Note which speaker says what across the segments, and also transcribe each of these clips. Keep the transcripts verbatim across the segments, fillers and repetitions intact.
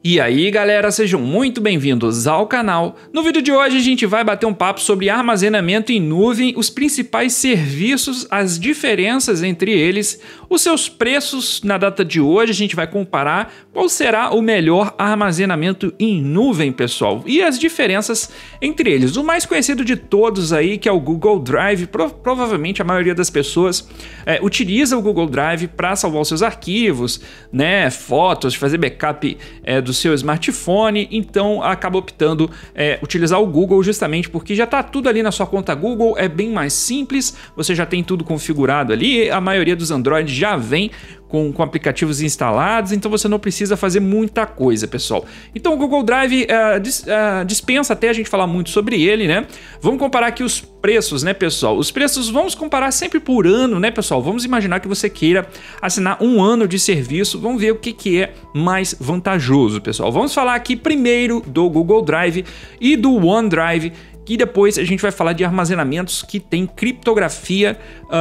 Speaker 1: E aí galera, sejam muito bem-vindos ao canal. No vídeo de hoje a gente vai bater um papo sobre armazenamento em nuvem, os principais serviços, as diferenças entre eles, os seus preços na data de hoje, a gente vai comparar qual será o melhor armazenamento em nuvem, pessoal, e as diferenças entre eles. O mais conhecido de todos aí, que é o Google Drive, Pro provavelmente a maioria das pessoas é, utiliza o Google Drive para salvar os seus arquivos, né, fotos, fazer backup é, do seu smartphone, então acaba optando é, utilizar o Google justamente porque já está tudo ali na sua conta Google, é bem mais simples, você já tem tudo configurado ali, a maioria dos Android já vem com, com aplicativos instalados, então você não precisa fazer muita coisa, pessoal. Então o Google Drive uh, dis, uh, dispensa até a gente falar muito sobre ele, né? Vamos comparar aqui os preços, né, pessoal? Os preços vamos comparar sempre por ano, né, pessoal? Vamos imaginar que você queira assinar um ano de serviço, vamos ver o que, que é mais vantajoso, pessoal. Vamos falar aqui primeiro do Google Drive e do OneDrive, que depois a gente vai falar de armazenamentos que tem criptografia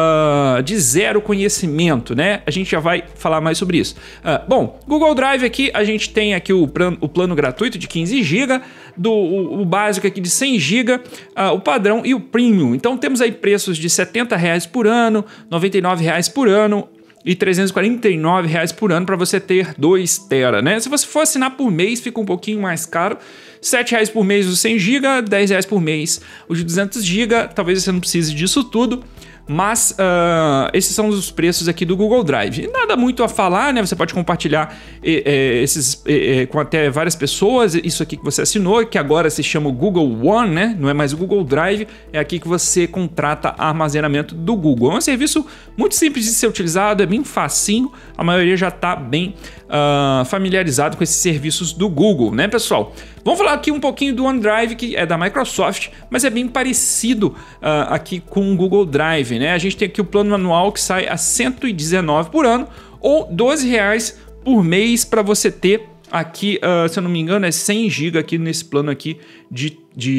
Speaker 1: uh, de zero conhecimento, né? A gente já vai falar mais sobre isso. Uh, bom, Google Drive aqui, a gente tem aqui o plano, o plano gratuito de quinze gigas, do, o, o básico aqui de cem gigas, uh, o padrão e o premium. Então temos aí preços de setenta reais por ano, noventa e nove reais por ano, e trezentos e quarenta e nove reais por ano para você ter dois tera, né? Se você for assinar por mês, fica um pouquinho mais caro. sete reais por mês os cem gigas, dez reais por mês os de duzentos gigas. Talvez você não precise disso tudo, mas uh, esses são os preços aqui do Google Drive. Nada muito a falar, né? Você pode compartilhar eh, eh, esses eh, com até várias pessoas. Isso aqui que você assinou, que agora se chama o Google One, né? Não é mais o Google Drive, é aqui que você contrata armazenamento do Google. É um serviço muito simples de ser utilizado, é bem facinho. A maioria já está bem uh, familiarizado com esses serviços do Google, né, pessoal? Vamos falar aqui um pouquinho do OneDrive, que é da Microsoft, mas é bem parecido uh, aqui com o Google Drive, né? A gente tem aqui o plano anual que sai a cento e dezenove reais por ano ou doze reais por mês para você ter aqui, uh, se eu não me engano, é cem gigas aqui nesse plano aqui de,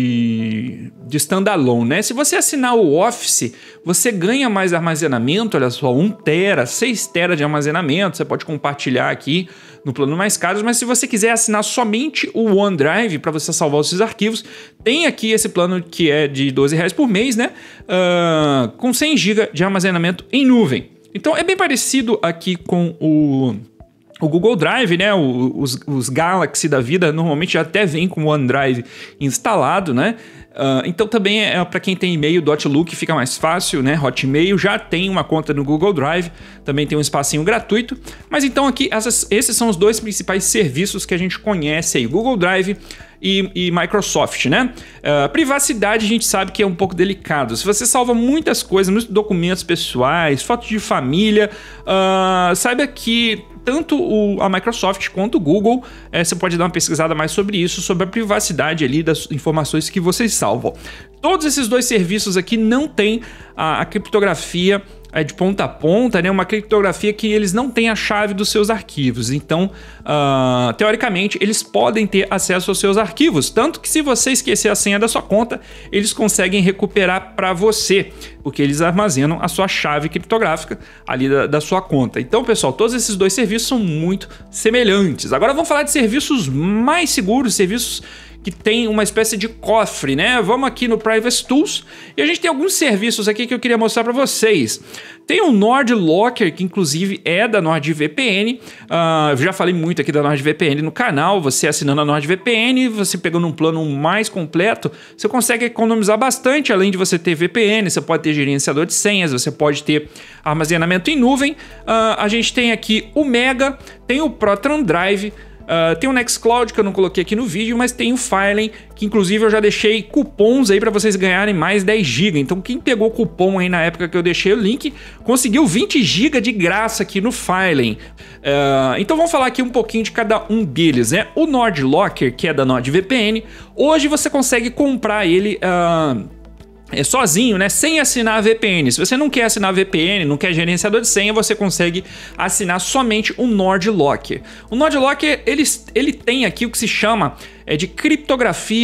Speaker 1: de, de standalone, né? Se você assinar o Office, você ganha mais armazenamento, olha só, um tera, seis tera de armazenamento, você pode compartilhar aqui no plano mais caro, mas se você quiser assinar somente o OneDrive para você salvar os seus arquivos, tem aqui esse plano que é de doze reais por mês, né? Uh, com cem gigas de armazenamento em nuvem. Então é bem parecido aqui com o... O Google Drive, né, os, os Galaxy da vida normalmente já até vem com o OneDrive instalado, né? Uh, então também é para quem tem e-mail do Outlook, fica mais fácil, né? Hotmail já tem uma conta no Google Drive, também tem um espacinho gratuito. Mas então aqui essas, esses são os dois principais serviços que a gente conhece aí, Google Drive e, e Microsoft, né? Uh, privacidade a gente sabe que é um pouco delicado. Se você salva muitas coisas, muitos documentos pessoais, fotos de família, uh, saiba que tanto o, a Microsoft quanto o Google, é, você pode dar uma pesquisada mais sobre isso, sobre a privacidade ali das informações que vocês salvam. Todos esses dois serviços aqui não têm a, a criptografia é, de ponta a ponta, né? Uma criptografia que eles não têm a chave dos seus arquivos. Então, uh, teoricamente, eles podem ter acesso aos seus arquivos. Tanto que se você esquecer a senha da sua conta, eles conseguem recuperar para você, porque eles armazenam a sua chave criptográfica ali da, da sua conta. Então, pessoal, todos esses dois serviços são muito semelhantes. Agora vamos falar de serviços mais seguros, serviços que tem uma espécie de cofre, né? Vamos aqui no Privacy Tools e a gente tem alguns serviços aqui que eu queria mostrar para vocês. Tem o NordLocker, que inclusive é da NordVPN. Uh, já falei muito aqui da NordVPN no canal. Você assinando a NordVPN, você pegando um plano mais completo, você consegue economizar bastante. Além de você ter V P N, você pode ter gerenciador de senhas, você pode ter armazenamento em nuvem. Uh, a gente tem aqui o Mega, tem o Proton Drive, Uh, tem o Nextcloud que eu não coloquei aqui no vídeo, mas tem o Filen, que inclusive eu já deixei cupons aí para vocês ganharem mais dez gigas. Então quem pegou cupom aí na época que eu deixei o link, conseguiu vinte gigas de graça aqui no Filen. Uh, então vamos falar aqui um pouquinho de cada um deles, né? O NordLocker, que é da NordVPN, hoje você consegue comprar ele... Uh, É sozinho, né? Sem assinar a V P N. Se você não quer assinar a V P N, não quer gerenciador de senha, você consegue assinar somente o NordLocker. O NordLocker, ele, ele tem aqui o que se chama é, de criptografia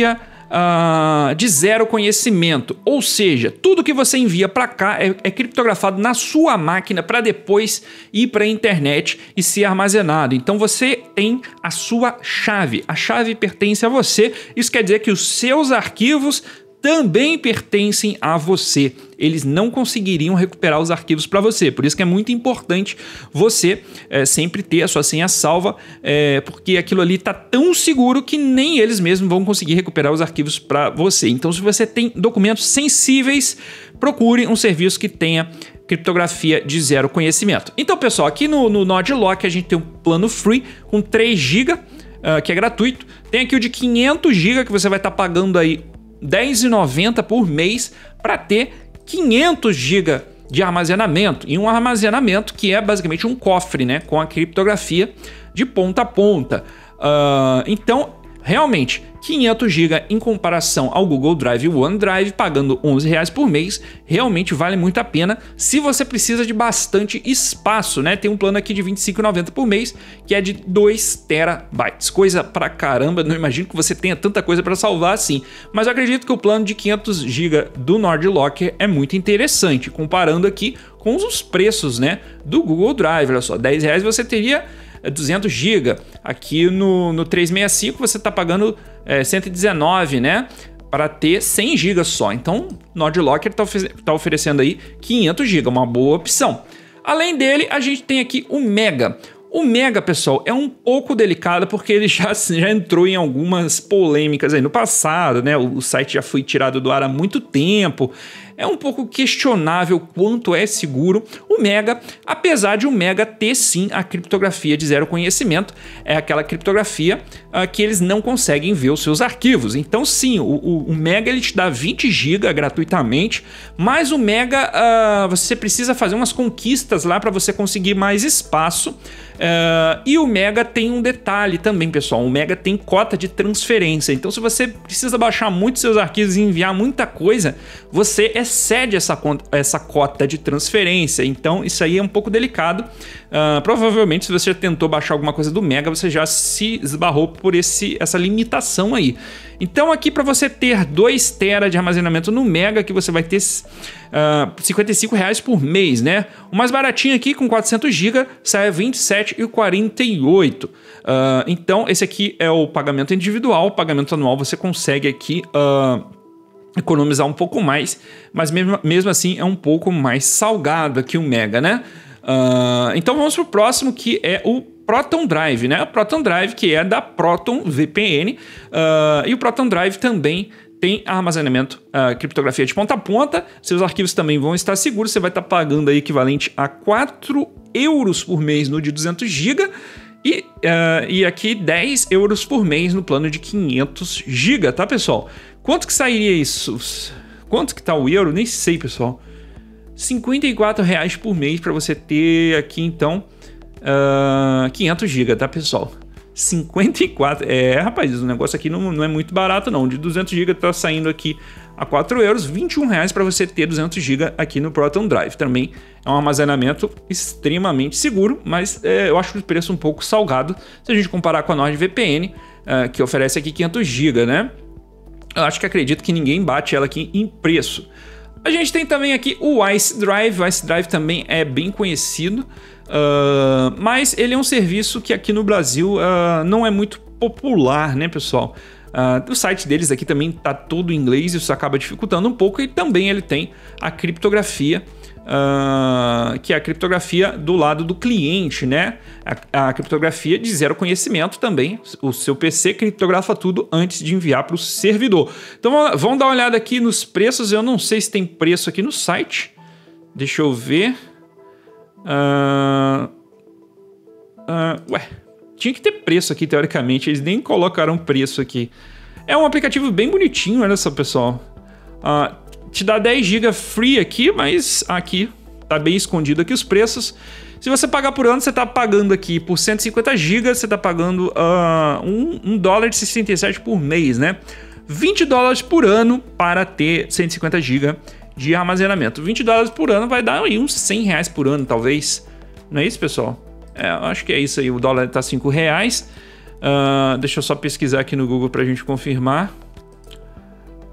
Speaker 1: uh, de zero conhecimento, ou seja, tudo que você envia para cá é, é criptografado na sua máquina para depois ir para a internet e ser armazenado. Então você tem a sua chave, a chave pertence a você, isso quer dizer que os seus arquivos também pertencem a você. Eles não conseguiriam recuperar os arquivos para você. Por isso que é muito importante você é, sempre ter a sua senha salva, é, porque aquilo ali está tão seguro que nem eles mesmos vão conseguir recuperar os arquivos para você. Então, se você tem documentos sensíveis, procure um serviço que tenha criptografia de zero conhecimento. Então, pessoal, aqui no, no NodLock a gente tem um plano free com três gigas, uh, que é gratuito. Tem aqui o de quinhentos gigas que você vai estar tá pagando aí dez reais e noventa centavos por mês para ter quinhentos gigas de armazenamento, e um armazenamento que é basicamente um cofre, né, com a criptografia de ponta a ponta. Uh, então, realmente, quinhentos gigas em comparação ao Google Drive e o OneDrive, pagando onze reais por mês, realmente vale muito a pena se você precisa de bastante espaço, né? Tem um plano aqui de vinte e cinco reais e noventa centavos por mês, que é de dois terabytes. Coisa pra caramba, não imagino que você tenha tanta coisa para salvar assim. Mas eu acredito que o plano de quinhentos gigas do NodLock é muito interessante, comparando aqui com os preços, né, do Google Drive. Olha só, dez reais você teria duzentos gigas. Aqui no, no trezentos e sessenta e cinco você está pagando é, cento e dezenove, né? Para ter cem gigas só. Então, o NodLock está ofe tá oferecendo aí quinhentos gigas, uma boa opção. Além dele, a gente tem aqui o Mega. O Mega, pessoal, é um pouco delicado porque ele já, já entrou em algumas polêmicas aí no passado, né? O, o site já foi tirado do ar há muito tempo. É um pouco questionável quanto é seguro o Mega, apesar de o Mega ter sim a criptografia de zero conhecimento, é aquela criptografia uh, que eles não conseguem ver os seus arquivos. Então sim, o, o, o Mega ele te dá vinte gigas gratuitamente, mas o Mega uh, você precisa fazer umas conquistas lá para você conseguir mais espaço. Uh, e o Mega tem um detalhe também, pessoal, o Mega tem cota de transferência, então se você precisa baixar muitos seus arquivos e enviar muita coisa, você excede essa, essa cota de transferência, então isso aí é um pouco delicado. Uh, provavelmente se você tentou baixar alguma coisa do Mega, você já se esbarrou por esse, essa limitação aí. Então aqui para você ter dois terabytes de armazenamento no Mega, que você vai ter uh, cinquenta e cinco reais por mês, né? O mais baratinho aqui com quatrocentos gigas sai a vinte e sete reais e quarenta e oito centavos. Uh, então esse aqui é o pagamento individual, o pagamento anual você consegue aqui Uh, economizar um pouco mais, mas mesmo, mesmo assim é um pouco mais salgado aqui o Mega, né? Uh, então vamos para o próximo, que é o Proton Drive, né? O Proton Drive, que é da Proton V P N, uh, e o Proton Drive também tem armazenamento, uh, criptografia de ponta a ponta, seus arquivos também vão estar seguros, você vai estar pagando aí equivalente a quatro euros por mês no de duzentos gigas, e, uh, e aqui dez euros por mês no plano de quinhentos gigas, tá, pessoal? Quanto que sairia isso? Quanto que tá o euro? Nem sei, pessoal. cinquenta e quatro reais por mês para você ter aqui, então, uh, quinhentos gigas, tá, pessoal? cinquenta e quatro... É, rapaz, o negócio aqui não, não é muito barato, não. De duzentos gigas tá saindo aqui a quatro euros, vinte e um reais para você ter duzentos gigas aqui no Proton Drive. Também é um armazenamento extremamente seguro, mas é, eu acho o preço um pouco salgado se a gente comparar com a NordVPN, uh, que oferece aqui quinhentos gigas, né? Eu acho que acredito que ninguém bate ela aqui em preço. A gente tem também aqui o Ice Drive. O Ice Drive também é bem conhecido, uh, mas ele é um serviço que aqui no Brasil uh, não é muito popular, né, pessoal? Uh, o site deles aqui também está todo em inglês, isso acaba dificultando um pouco, e também ele tem a criptografia, uh, que é a criptografia do lado do cliente, né? A, a criptografia de zero conhecimento também. O seu P C criptografa tudo antes de enviar para o servidor. Então vamos dar uma olhada aqui nos preços. Eu não sei se tem preço aqui no site. Deixa eu ver. Uh, uh, ué. Tinha que ter preço aqui, teoricamente. Eles nem colocaram preço aqui. É um aplicativo bem bonitinho, olha só, pessoal. Uh, te dá dez gigas free aqui, mas aqui tá bem escondido aqui os preços. Se você pagar por ano, você tá pagando aqui por cento e cinquenta gigas, você tá pagando uh, um dólar e sessenta e sete por mês, né? vinte dólares por ano para ter cento e cinquenta gigas de armazenamento. vinte dólares por ano vai dar aí uns cem reais por ano, talvez. Não é isso, pessoal? É, acho que é isso aí, o dólar tá cinco reais. Uh, deixa eu só pesquisar aqui no Google pra gente confirmar.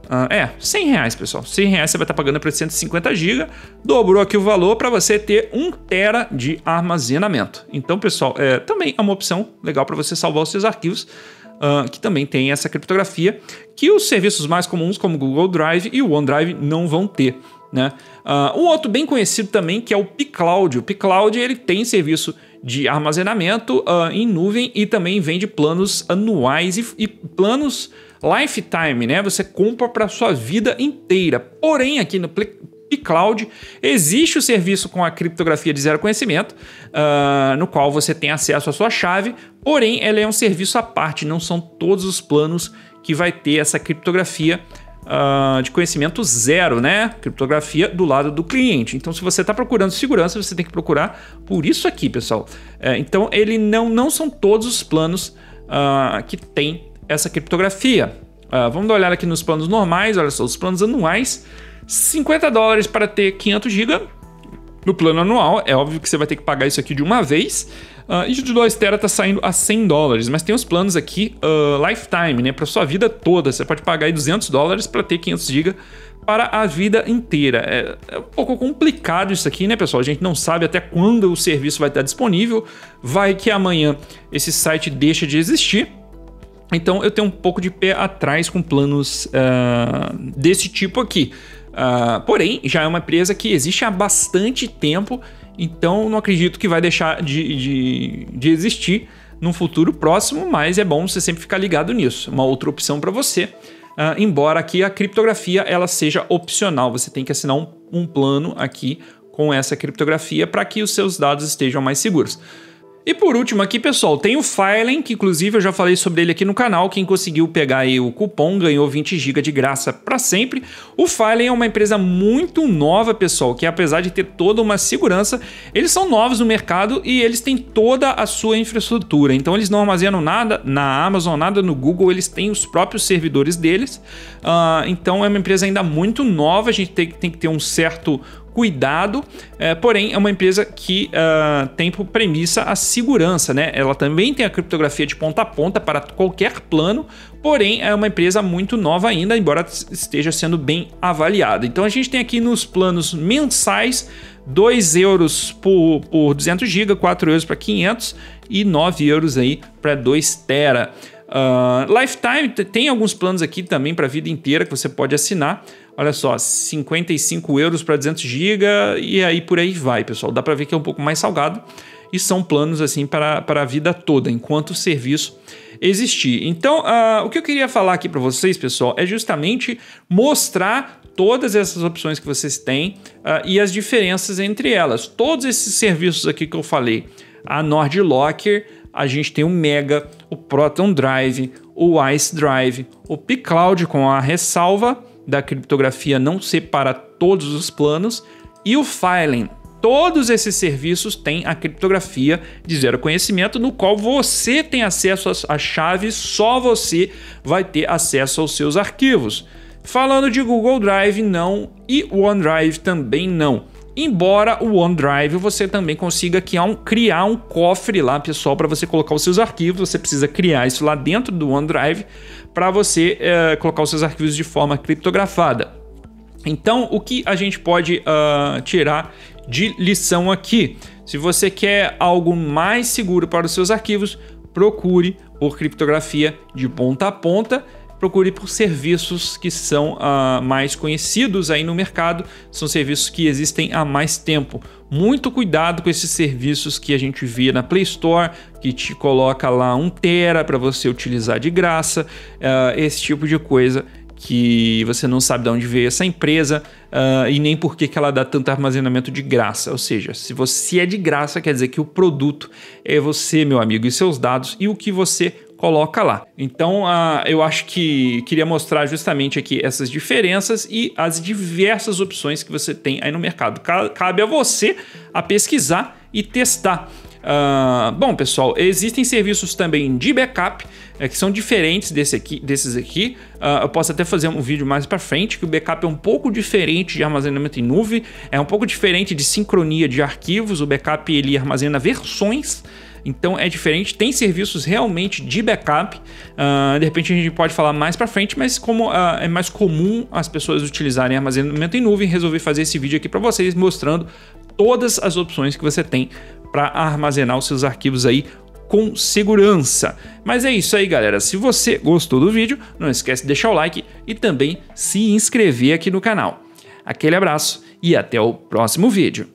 Speaker 1: Uh, é, cem reais, pessoal. cem reais você vai estar pagando para cento e cinquenta gigas. Dobrou aqui o valor para você ter um tera de armazenamento. Então, pessoal, é, também é uma opção legal para você salvar os seus arquivos, uh, que também tem essa criptografia, que os serviços mais comuns, como o Google Drive e o OneDrive, não vão ter, né? Uh, um outro bem conhecido também, que é o pCloud. O pCloud, ele tem serviço de armazenamento uh, em nuvem e também vende planos anuais e, e planos lifetime, né? Você compra para sua vida inteira. Porém, aqui no pCloud existe o serviço com a criptografia de zero conhecimento, uh, no qual você tem acesso à sua chave, porém, ela é um serviço à parte, não são todos os planos que vai ter essa criptografia Uh, de conhecimento zero, né? Criptografia do lado do cliente. Então, se você está procurando segurança, você tem que procurar por isso aqui, pessoal. É, então, ele não, não são todos os planos uh, que tem essa criptografia. Uh, vamos dar uma olhada aqui nos planos normais. Olha só, os planos anuais, cinquenta dólares para ter quinhentos gigas. No plano anual, é óbvio que você vai ter que pagar isso aqui de uma vez. Uh, e de dois tera tá saindo a cem dólares, mas tem os planos aqui uh, lifetime, né, para sua vida toda. Você pode pagar aí duzentos dólares para ter quinhentos gigas para a vida inteira. É, é um pouco complicado isso aqui, né, pessoal? A gente não sabe até quando o serviço vai estar disponível. Vai que amanhã esse site deixa de existir. Então eu tenho um pouco de pé atrás com planos uh, desse tipo aqui. Uh, porém, já é uma empresa que existe há bastante tempo, então não acredito que vai deixar de, de, de existir num futuro próximo, mas é bom você sempre ficar ligado nisso. Uma outra opção para você, uh, embora aqui a criptografia ela seja opcional, você tem que assinar um, um plano aqui com essa criptografia para que os seus dados estejam mais seguros. E por último aqui, pessoal, tem o Filen, que inclusive eu já falei sobre ele aqui no canal. Quem conseguiu pegar aí o cupom ganhou vinte gigas de graça para sempre. O Filen é uma empresa muito nova, pessoal, que apesar de ter toda uma segurança, eles são novos no mercado e eles têm toda a sua infraestrutura. Então eles não armazenam nada na Amazon, nada no Google, eles têm os próprios servidores deles. Uh, então é uma empresa ainda muito nova, a gente tem, tem que ter um certo cuidado, é, porém é uma empresa que uh, tem por premissa a segurança, né? Ela também tem a criptografia de ponta a ponta para qualquer plano, porém é uma empresa muito nova ainda, embora esteja sendo bem avaliada. Então a gente tem aqui nos planos mensais dois euros por, por duzentos gigas, quatro euros para quinhentos e nove euros aí para dois tera. Uh, Lifetime tem alguns planos aqui também para a vida inteira que você pode assinar. Olha só, cinquenta e cinco euros para duzentos gigas e aí por aí vai, pessoal. Dá para ver que é um pouco mais salgado e são planos assim para, para a vida toda, enquanto o serviço existir. Então, uh, o que eu queria falar aqui para vocês, pessoal, é justamente mostrar todas essas opções que vocês têm uh, e as diferenças entre elas. Todos esses serviços aqui que eu falei, a NordLocker, a gente tem o Mega, o Proton Drive, o Ice Drive, o pCloud com a ressalva da criptografia não ser para todos os planos e o Filen. Todos esses serviços têm a criptografia de zero conhecimento, no qual você tem acesso às chaves, só você vai ter acesso aos seus arquivos. Falando de Google Drive, não, e OneDrive também não. Embora o OneDrive você também consiga criar um, criar um cofre lá, pessoal, para você colocar os seus arquivos. Você precisa criar isso lá dentro do OneDrive para você é, colocar os seus arquivos de forma criptografada. Então, o que a gente pode uh, tirar de lição aqui? Se você quer algo mais seguro para os seus arquivos, procure por criptografia de ponta a ponta. Procure por serviços que são uh, mais conhecidos aí no mercado, são serviços que existem há mais tempo. Muito cuidado com esses serviços que a gente vê na Play Store, que te coloca lá um tera para você utilizar de graça, uh, esse tipo de coisa que você não sabe de onde veio essa empresa uh, e nem por que que ela dá tanto armazenamento de graça. Ou seja, se você é de graça, quer dizer que o produto é você, meu amigo, e seus dados e o que você coloca lá. Então, uh, eu acho que queria mostrar justamente aqui essas diferenças e as diversas opções que você tem aí no mercado. Cabe a você a pesquisar e testar. Uh, bom, pessoal, existem serviços também de backup é, que são diferentes desse aqui, desses aqui. Uh, eu posso até fazer um vídeo mais para frente, que o backup é um pouco diferente de armazenamento em nuvem, é um pouco diferente de sincronia de arquivos. O backup ele armazena versões então é diferente. Tem serviços realmente de backup, uh, de repente a gente pode falar mais para frente, mas como uh, é mais comum as pessoas utilizarem armazenamento em nuvem, resolvi fazer esse vídeo aqui para vocês mostrando todas as opções que você tem para armazenar os seus arquivos aí com segurança. Mas é isso aí, galera. Se você gostou do vídeo, não esquece de deixar o like e também se inscrever aqui no canal. Aquele abraço e até o próximo vídeo.